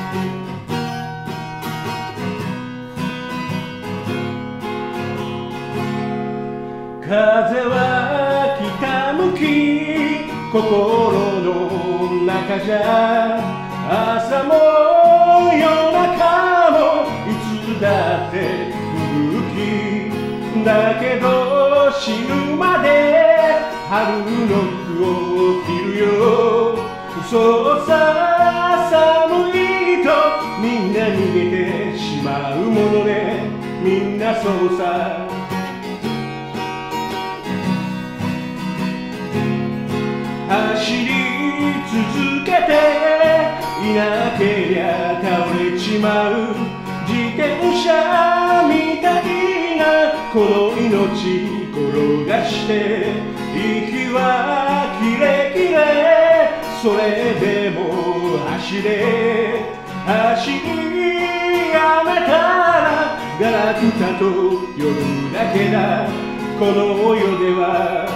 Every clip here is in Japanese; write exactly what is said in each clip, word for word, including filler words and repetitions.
風は北向き、心の中じゃ朝も夜中もいつだって吹雪だけど死ぬまで春の服を着るよ。そうさ、寒いとみんな逃げてしまうものね、みんなそうさ。走り続けていなけりゃ倒れちまう自転車みたいなこの命転がして息はキレキレ、それでも走れ。走りやめたらガラクタと夜だけだ、この世では。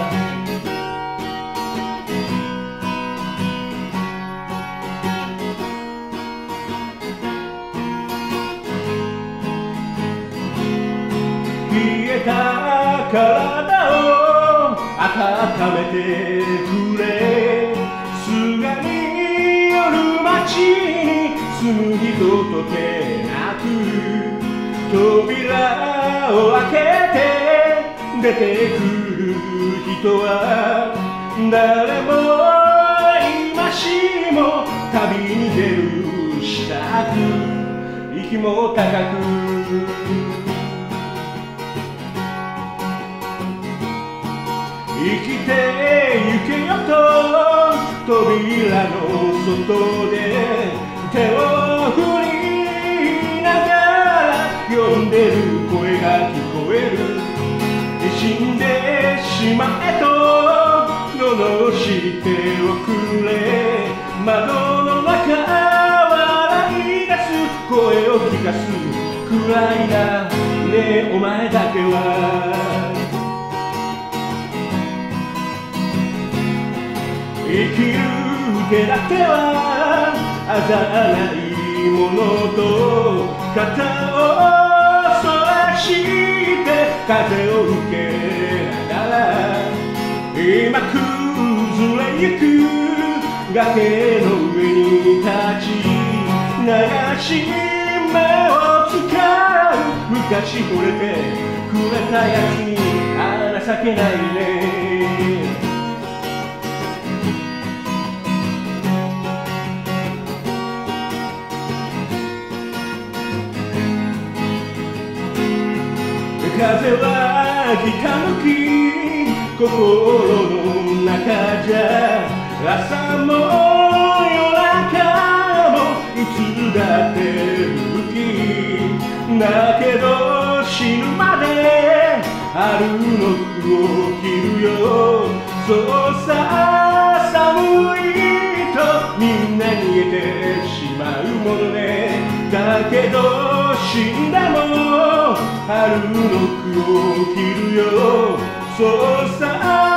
冷えた体を温めてくれ。すがに夜街に住む人とてなく、扉を開けて出てくる人は誰も今しも旅に出るしたく、息も高く生きてゆけよと扉の外で手を振りながら呼んでる声が聞こえる。死んでしまえと罵っておくれ。窓の中笑い出す声を聞かすくらいだね、お前だけは。生きる手だけはあざないものと肩をそらして風を受けながら今崩れゆく崖の上に立ち流し目を使う。昔惚れてくれたやつにあら情けないね。風は北向き、心の中じゃ朝も夜中もいつだって吹きだけど死ぬまで春の服を着るよ。そうさ、寒いとみんな逃げてしまうものね。だけど死んでも春の服を着るよ。そうさ